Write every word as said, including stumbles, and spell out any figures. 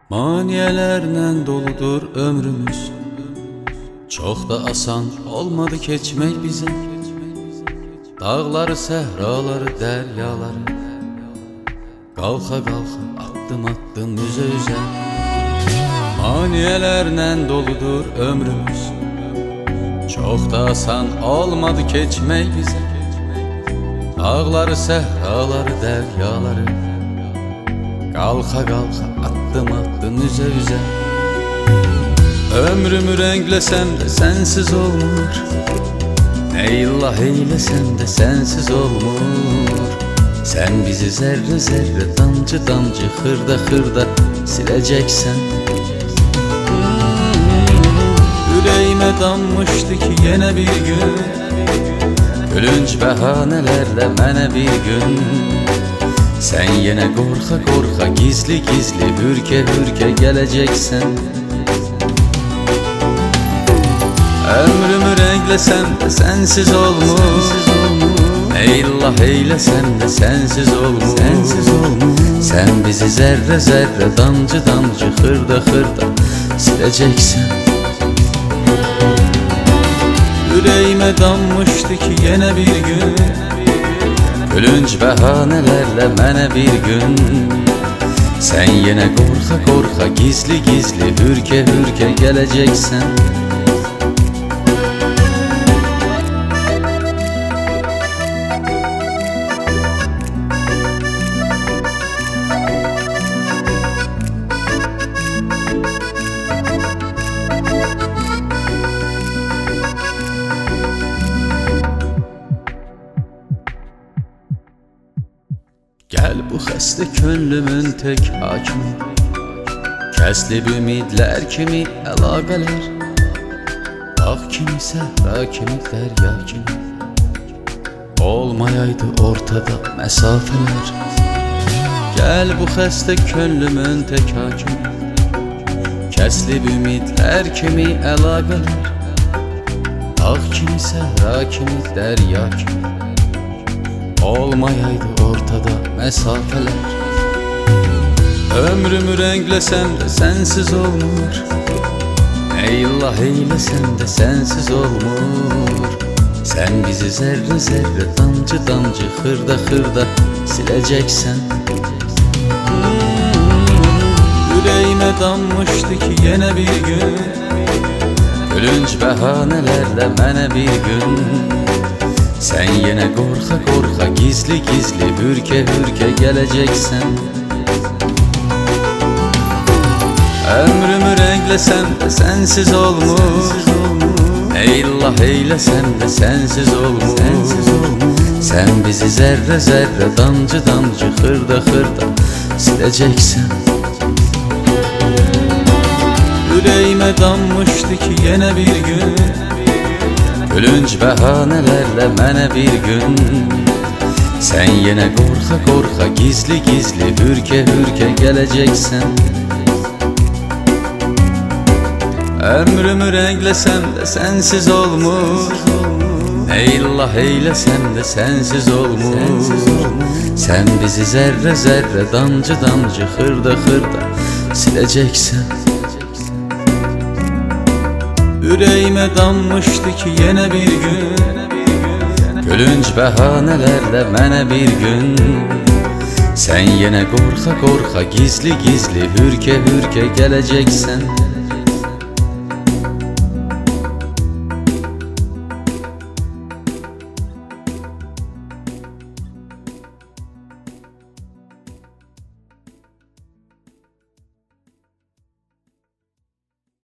Maniyelerle doludur ömrümüz. Çok da asan olmadı geçmek bize. Dağları, sehraları, deryaları kalka kalka attım attım yüze yüze. Maniyelerle doludur ömrümüz. Çok da asan olmadı geçmek bize. Dağları, sehraları, deryaları kalka kalka attım attım yüze yüze. Ömrümü renklesem de sensiz olmur. Eyvallah eylesem de sensiz olmur. Sen bizi zerre zerre, damcı damcı, hırda hırda sileceksen. Yüreğime dammıştı ki yine bir gün, gülünç bahanelerle mene bir gün. Sen yine korka korka, gizli gizli, hürke hürke geleceksen. Ömrümü renklesem de sensiz olmur. Eyvallah eylesem de sensiz olmur. Sen bizi zerre zerre, damcı damcı, hırda hırda sileceksen. Yüreğime dammıştı ki yine bir gün, gülünç bahanelerle mene bir gün. Sen yine korka korka, gizli gizli, hürke hürke geleceksen. Gel bu xəstə könlümün tek hakimi, kəslib ümidlər kimi əlaqələr, dağ kimi, səhra kimi, dərya kimi, olmayaydı ortada məsafələr. Gel bu xəstə könlümün tek hakimi, kəslib ümidlər kimi əlaqələr, dağ kimi, səhra kimi, dərya kimi, olmayaydı ortada mesafeler. Ömrümü renklesem de sensiz olmur. Eyvallah eylesem de sensiz olmur. Sen bizi zerre zerre, damcı damcı, hırda hırda sileceksen. Yüreğime dammıştı ki yine bir gün, gülünç bahanelerle mene bir gün. Sen yine korka korka, gizli gizli, hürke hürke geleceksen. Ömrümü renklesem de sensiz olmur. Eyvallah eylesem de sensiz olmur. Sen bizi zerre zerre, damcı damcı, hırda hırda sileceksen. Yüreğime dammıştı ki yine bir gün, gülünç bahanelerle mene bir gün. Sen yine korka korka, gizli gizli, hürke hürke geleceksen. Ömrümü renklesem de sensiz olmur. Eyvallah eylesem de sensiz olmur. Sen bizi zerre zerre, damcı damcı, hırda hırda sileceksen. Yüreğime dammıştı ki yine bir gün, gülünç bahanelerle mene bir gün. Sen yine korka korka, gizli gizli, hürke hürke geleceksen.